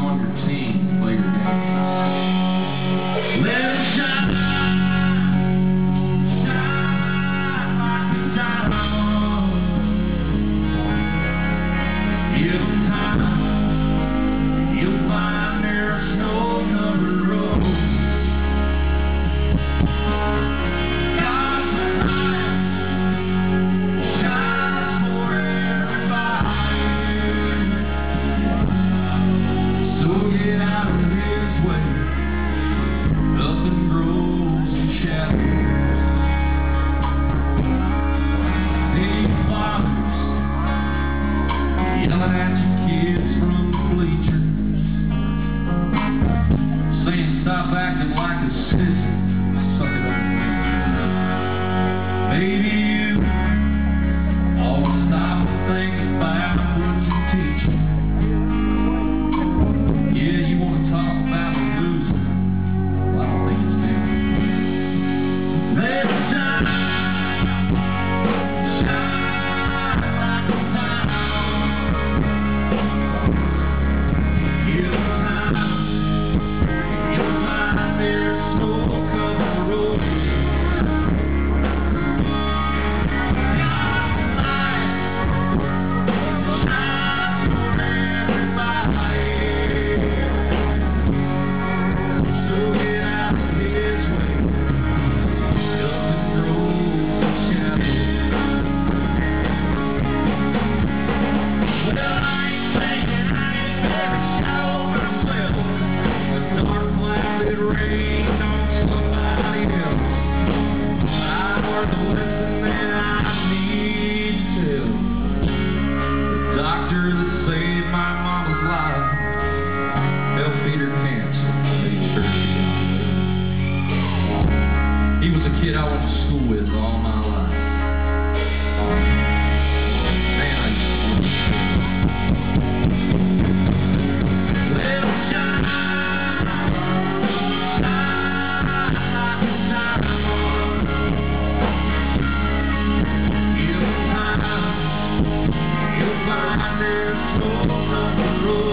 on your team to play your game. Let it shine, shine like the diamond. Give them time, you'll find there's no covered road. Yelling at your kids from the bleachers, saying stop acting like a sissy, suck it up. Maybe you ought to stop and think about what you teach. Yeah, you want to talk about a loser? Well, I don't think it's me. Let it shine, shine like a diamond. He was a kid I went to school with all my life. Man, I used to let him shine, shine like a diamond. Give him time, you'll find there's no other road.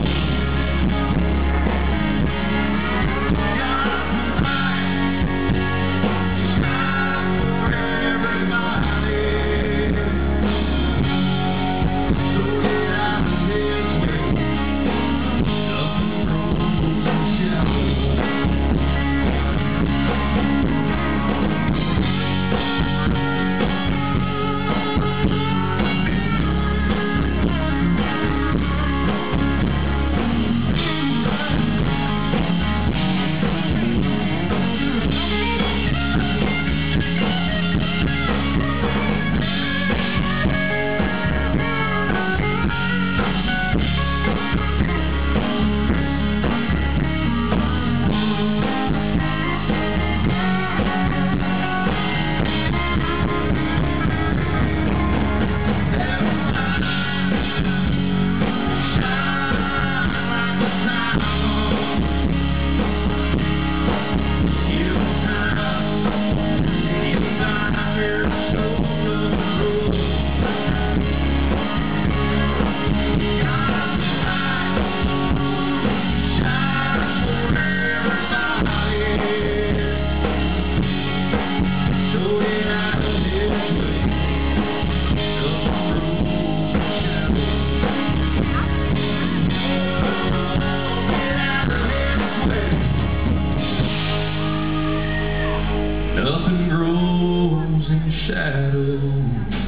Nothing grows in shadow.